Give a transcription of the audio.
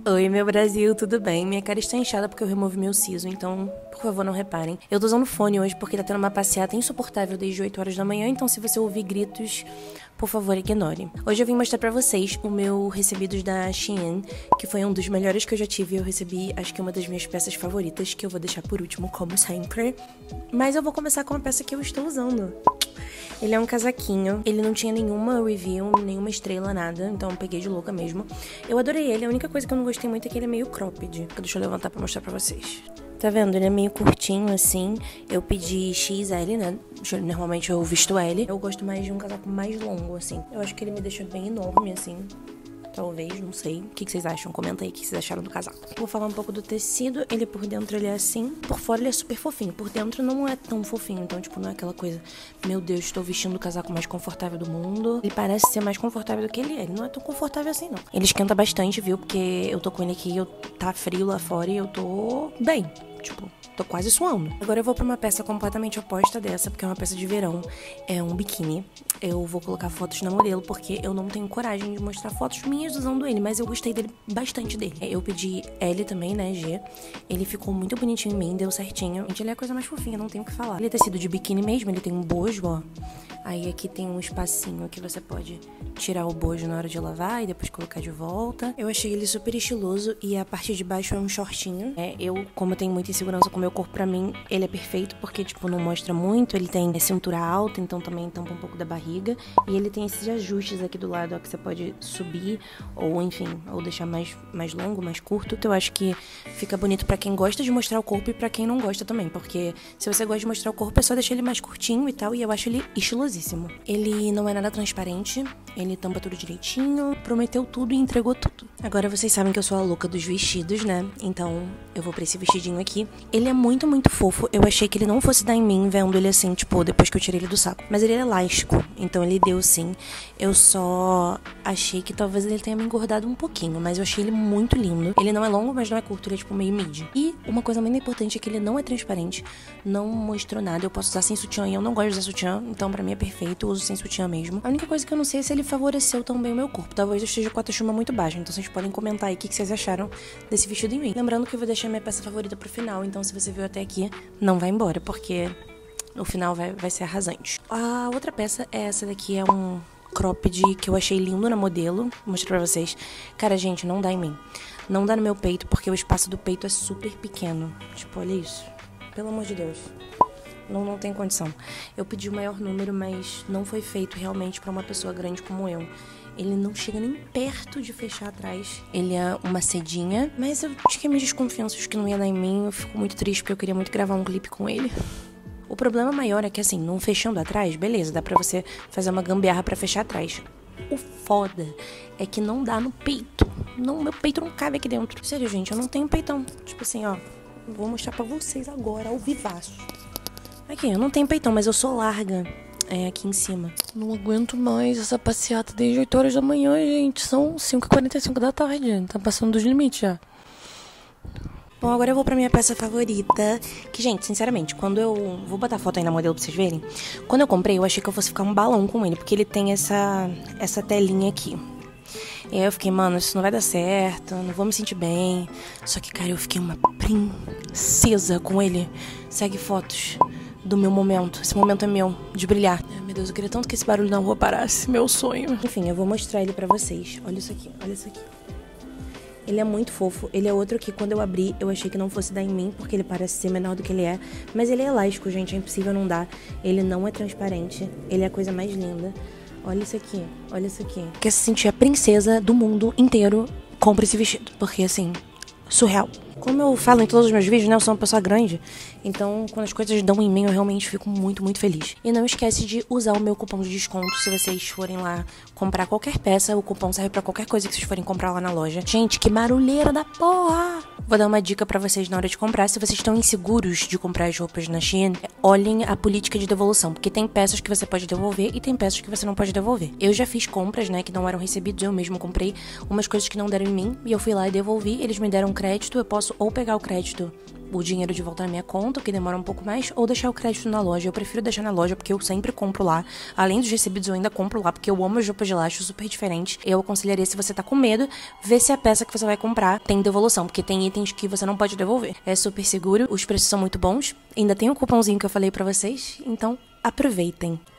Oi, meu Brasil, tudo bem? Minha cara está inchada porque eu removi meu siso, então, por favor, não reparem. Eu tô usando fone hoje porque tá tendo uma passeata insuportável desde 8 horas da manhã, então se você ouvir gritos, por favor, ignore. Hoje eu vim mostrar pra vocês o meu recebidos da Shein, que foi um dos melhores que eu já tive. Eu recebi, acho que uma das minhas peças favoritas, que eu vou deixar por último, como sempre. Mas eu vou começar com a peça que eu estou usando. Ele é um casaquinho, ele não tinha nenhuma review, nenhuma estrela, nada, então eu peguei de louca mesmo. Eu adorei ele, a única coisa que eu não gostei muito é que ele é meio cropped. Deixa eu levantar pra mostrar pra vocês. Tá vendo? Ele é meio curtinho, assim. Eu pedi XL, né? Normalmente eu visto L. Eu gosto mais de um casaco mais longo, assim. Eu acho que ele me deixa bem enorme, assim. Talvez, não sei. O que vocês acham? Comenta aí o que vocês acharam do casaco. Vou falar um pouco do tecido. Ele por dentro ele é assim. Por fora ele é super fofinho. Por dentro não é tão fofinho. Então, tipo, não é aquela coisa... Meu Deus, estou vestindo o casaco mais confortável do mundo. Ele parece ser mais confortável do que ele é. Ele não é tão confortável assim, não. Ele esquenta bastante, viu? Porque eu tô com ele aqui, tá frio lá fora e eu tô bem. Tipo, tô quase suando. Agora eu vou pra uma peça completamente oposta dessa, porque é uma peça de verão. É um biquíni. Eu vou colocar fotos na modelo, porque eu não tenho coragem de mostrar fotos minhas usando ele, mas eu gostei dele, bastante dele. Eu pedi L também, né, G. Ele ficou muito bonitinho em mim, deu certinho. Gente, ele é a coisa mais fofinha, não tenho o que falar. Ele é tecido de biquíni mesmo, ele tem um bojo, ó. Aí aqui tem um espacinho que você pode tirar o bojo na hora de lavar e depois colocar de volta. Eu achei ele super estiloso e a parte de baixo é um shortinho. Como eu tenho muita insegurança com o meu corpo, pra mim, ele é perfeito porque, tipo, não mostra muito. Ele tem cintura alta, então também tampa um pouco da barriga. E ele tem esses ajustes aqui do lado, ó, que você pode subir ou, enfim, ou deixar mais longo, mais curto. Que eu acho que fica bonito pra quem gosta de mostrar o corpo e pra quem não gosta também. Porque se você gosta de mostrar o corpo, é só deixar ele mais curtinho e tal. E eu acho ele estiloso. Ele não é nada transparente, ele tampa tudo direitinho, prometeu tudo e entregou tudo. Agora vocês sabem que eu sou a louca dos vestidos, né? Então eu vou pra esse vestidinho aqui. Ele é muito, muito fofo. Eu achei que ele não fosse dar em mim vendo ele assim, tipo, depois que eu tirei ele do saco. Mas ele é elástico, então ele deu sim. Eu só achei que talvez ele tenha me engordado um pouquinho, mas eu achei ele muito lindo. Ele não é longo, mas não é curto, ele é tipo meio mid. E uma coisa muito importante é que ele não é transparente, não mostrou nada. Eu posso usar sem sutiã e eu não gosto de usar sutiã, então pra mim é perfeito, eu uso sem sutiã mesmo. A única coisa que eu não sei é se ele favoreceu tão bem o meu corpo. Talvez eu esteja com a autoestima muito baixa, então vocês podem comentar aí o que vocês acharam desse vestido em mim. Lembrando que eu vou deixar minha peça favorita pro final, então se você viu até aqui, não vai embora, porque no final vai ser arrasante. A outra peça é essa daqui, é um cropped que eu achei lindo na modelo. Vou mostrar pra vocês. Cara, gente, não dá em mim. Não dá no meu peito, porque o espaço do peito é super pequeno. Tipo, olha isso. Pelo amor de Deus. Não tem condição. Eu pedi o maior número, mas não foi feito realmente pra uma pessoa grande como eu. Ele não chega nem perto de fechar atrás. Ele é uma sedinha, mas eu tinha minhas desconfianças que não ia dar em mim. Eu fico muito triste porque eu queria muito gravar um clipe com ele. O problema maior é que, assim, não fechando atrás, beleza, dá pra você fazer uma gambiarra pra fechar atrás. O foda é que não dá no peito. Não, meu peito não cabe aqui dentro. Sério, gente, eu não tenho peitão. Tipo assim, ó, vou mostrar pra vocês agora, ao vivaço. Aqui, eu não tenho peitão, mas eu sou larga. É, aqui em cima. Não aguento mais essa passeata desde 8 horas da manhã, gente. São 5h45 da tarde. Tá passando dos limites já. Bom, agora eu vou pra minha peça favorita. Que, gente, sinceramente, quando eu... Vou botar foto aí na modelo pra vocês verem. Quando eu comprei, eu achei que eu fosse ficar um balão com ele. Porque ele tem essa telinha aqui. E aí eu fiquei, mano, isso não vai dar certo. Não vou me sentir bem. Só que, cara, eu fiquei uma princesa com ele. Segue fotos do meu momento. Esse momento é meu, de brilhar. Ai, meu Deus, eu queria tanto que esse barulho na rua parasse. Meu sonho. Enfim, eu vou mostrar ele pra vocês. Olha isso aqui, olha isso aqui. Ele é muito fofo. Ele é outro que, quando eu abri, eu achei que não fosse dar em mim, porque ele parece ser menor do que ele é. Mas ele é elástico, gente. É impossível não dar. Ele não é transparente. Ele é a coisa mais linda. Olha isso aqui, olha isso aqui. Quer se sentir a princesa do mundo inteiro, compre esse vestido. Porque, assim, surreal. Como eu falo em todos os meus vídeos, né, eu sou uma pessoa grande, então quando as coisas dão em mim, eu realmente fico muito, muito feliz. E não esquece de usar o meu cupom de desconto se vocês forem lá comprar qualquer peça. O cupom serve pra qualquer coisa que vocês forem comprar lá na loja. Gente, que barulheira da porra! Vou dar uma dica pra vocês na hora de comprar. Se vocês estão inseguros de comprar as roupas na Shein, olhem a política de devolução, porque tem peças que você pode devolver e tem peças que você não pode devolver. Eu já fiz compras, né, que não eram recebidos, eu mesmo comprei umas coisas que não deram em mim e eu fui lá e devolvi. Eles me deram crédito, eu posso ou pegar o crédito o dinheiro de volta na minha conta, o que demora um pouco mais, ou deixar o crédito na loja. Eu prefiro deixar na loja porque eu sempre compro lá. Além dos recebidos, eu ainda compro lá porque eu amo as roupas de lá, acho super diferente. Eu aconselharia, se você tá com medo, ver se a peça que você vai comprar tem devolução, porque tem itens que você não pode devolver. É super seguro, os preços são muito bons. Ainda tem o cupomzinho que eu falei pra vocês, então aproveitem.